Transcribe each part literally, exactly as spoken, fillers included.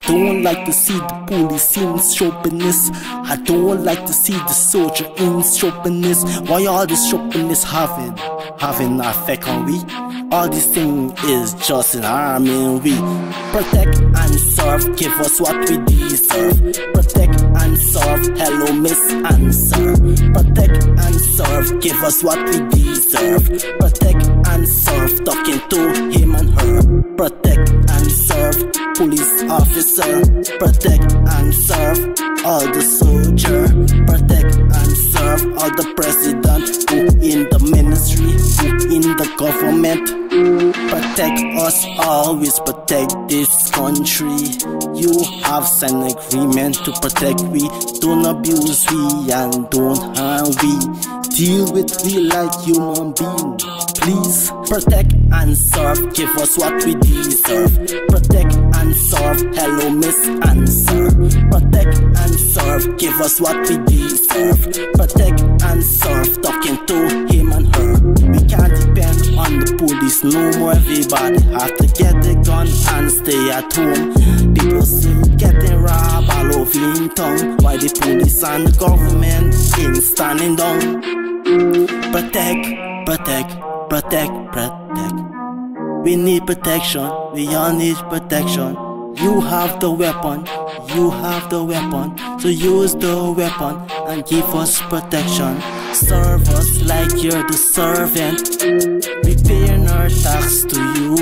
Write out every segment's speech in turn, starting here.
Don't like to see the police in chauvinist. I don't like to see the soldier in chauvinist. Why all this chauvinist having having an effect on we? All this thing is just an harming we. Protect and serve, give us what we deserve. Protect and serve, hello miss and sir. Protect and serve, give us what we deserve. Protect and serve, talking to him and her. Protect and serve, police officer. Protect and serve all the soldier. Protect and serve all the president who in the ministry, who in the government. Protect us, always protect this country. You have signed an agreement to protect we. Don't abuse we and don't harm we. Deal with we like human being. Please protect and serve, give us what we deserve. Protect and serve, hello miss and sir. Protect and serve, give us what we deserve. Protect and serve, talking to him and her. We can't depend on the police no more. Everybody have to get the gun and stay at home. People still getting robbed all over in town. Why the police and the government ain't standing down? Protect, protect, protect, protect. We need protection, we all need protection. You have the weapon, you have the weapon. So use the weapon and give us protection. Serve us like you're the servant. We paying our tax to you.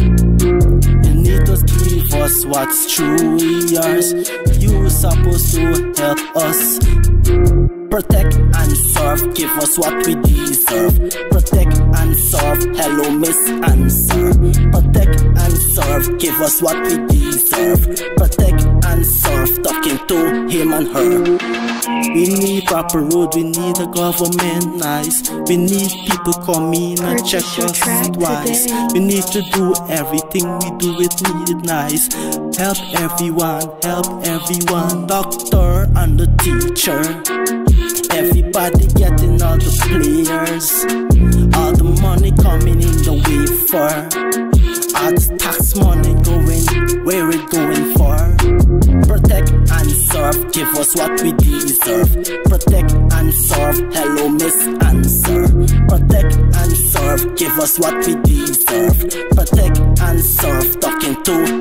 You need to give us what's truly yours. You supposed to help us. Protect and serve, give us what we deserve. Protect and serve, hello miss and sir. Protect and serve, give us what we deserve. Protect and serve, talking to him and her. We need proper road, we need a government nice. We need people come in and check us twice. We need to do everything we do, it need nice. Help everyone, help everyone. Doctor and the teacher, everybody getting all the players. All the money coming in the way for. All the tax money going where it going for. Protect and serve, give us what we deserve. Protect and serve, hello miss and sir. Protect and serve, give us what we deserve. Protect and serve, talking to